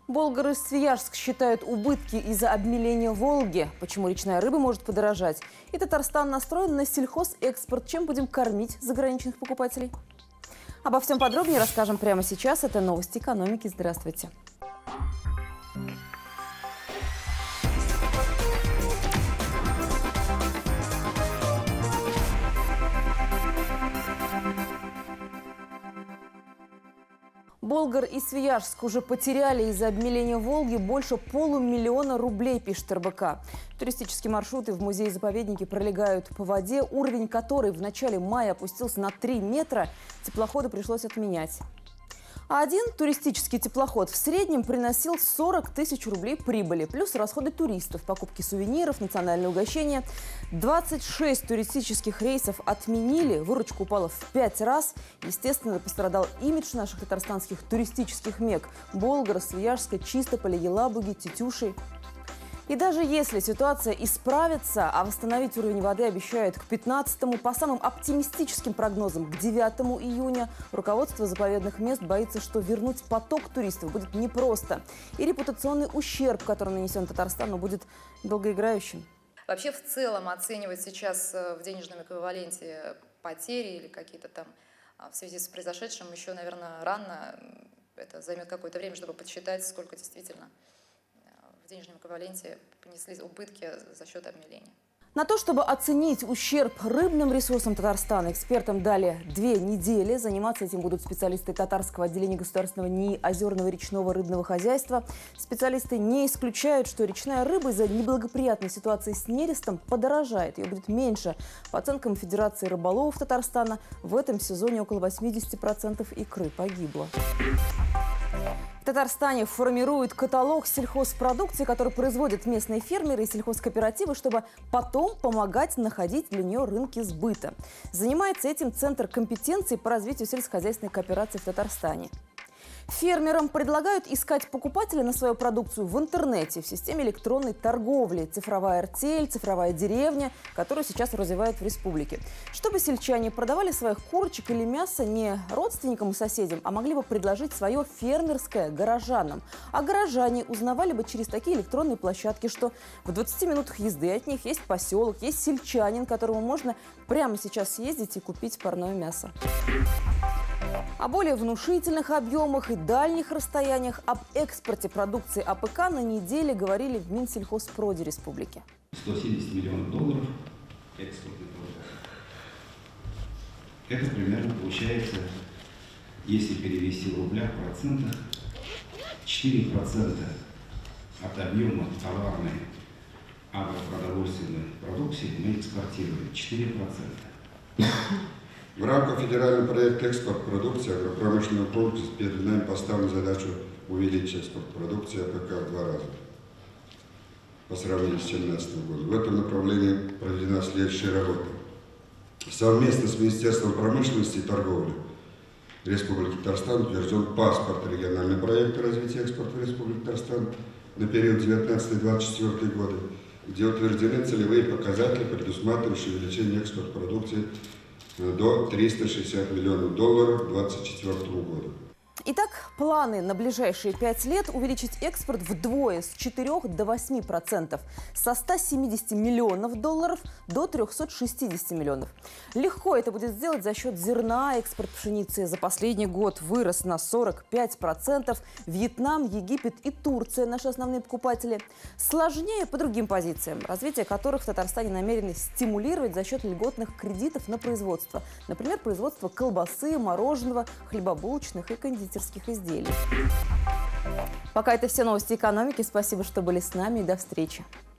Болгар и Свияжск считают убытки из-за обмеления Волги. Почему речная рыба может подорожать? И Татарстан настроен на сельхозэкспорт. Чем будем кормить заграничных покупателей? Обо всем подробнее расскажем прямо сейчас. Это новости экономики. Здравствуйте. Болгар и Свияжск уже потеряли из-за обмеления Волги больше полумиллиона рублей, пишет РБК. Туристические маршруты в музее-заповеднике пролегают по воде, уровень которой в начале мая опустился на 3 метра. Теплоходы пришлось отменять. А один туристический теплоход в среднем приносил 40 тысяч рублей прибыли, плюс расходы туристов, покупки сувениров, национальные угощения. 26 туристических рейсов отменили, выручка упала в 5 раз. Естественно, пострадал имидж наших татарстанских туристических мек – Болгара, Свияжска, Чистополя, Елабуги, Тетюши. И даже если ситуация исправится, а восстановить уровень воды обещают к 15-му, по самым оптимистическим прогнозам, к 9 июня, руководство заповедных мест боится, что вернуть поток туристов будет непросто. И репутационный ущерб, который нанесен Татарстану, будет долгоиграющим. Вообще, в целом, оценивать сейчас в денежном эквиваленте потери или какие-то там в связи с произошедшим еще, наверное, рано. Это займет какое-то время, чтобы подсчитать, сколько действительно в денежном эквиваленте понесли убытки за счет обмеления. На то, чтобы оценить ущерб рыбным ресурсам Татарстана, экспертам дали 2 недели. Заниматься этим будут специалисты татарского отделения государственного НИИ озерного речного рыбного хозяйства. Специалисты не исключают, что речная рыба из-за неблагоприятной ситуации с нерестом подорожает. Ее будет меньше. По оценкам Федерации рыболовов Татарстана, в этом сезоне около 80% икры погибло. В Татарстане формируют каталог сельхозпродукции, который производят местные фермеры и сельхозкооперативы, чтобы потом помогать находить для нее рынки сбыта. Занимается этим Центр компетенций по развитию сельскохозяйственной кооперации в Татарстане. Фермерам предлагают искать покупателя на свою продукцию в интернете, в системе электронной торговли. Цифровая артель, цифровая деревня, которую сейчас развивают в республике. Чтобы сельчане продавали своих курочек или мясо не родственникам и соседям, а могли бы предложить свое фермерское горожанам. А горожане узнавали бы через такие электронные площадки, что в 20 минутах езды от них есть поселок, есть сельчанин, которому можно прямо сейчас съездить и купить парное мясо. О более внушительных объемах и дальних расстояниях об экспорте продукции АПК на неделе говорили в Минсельхозпроде республики. 170 миллионов долларов экспортный продукт. Это примерно получается, если перевести в рублях в процентах, 4% от объема товарной агропродовольственной продукции мы экспортируем. 4%. В рамках федерального проекта «Экспорт продукции» агропромышленного комплекса перед нами поставлена задача увеличить экспорт продукции АПК в 2 раза по сравнению с 2017 годом. В этом направлении проведена следующая работа. Совместно с Министерством промышленности и торговли Республики Татарстан утвержден паспорт регионального проекта развития экспорта в Республике Татарстан на период 19-24 годы, где утверждены целевые показатели, предусматривающие увеличение экспорта продукции до 360 миллионов долларов к 2024 году. Итак, планы на ближайшие 5 лет увеличить экспорт вдвое с 4 до 8%, со 170 миллионов долларов до 360 миллионов. Легко это будет сделать за счет зерна. Экспорт пшеницы за последний год вырос на 45%. Вьетнам, Египет и Турция – наши основные покупатели. Сложнее по другим позициям, развитие которых в Татарстане намерены стимулировать за счет льготных кредитов на производство. Например, производство колбасы, мороженого, хлебобулочных и кондитерских изделий. Пока это все новости экономики. Спасибо, что были с нами, и до встречи.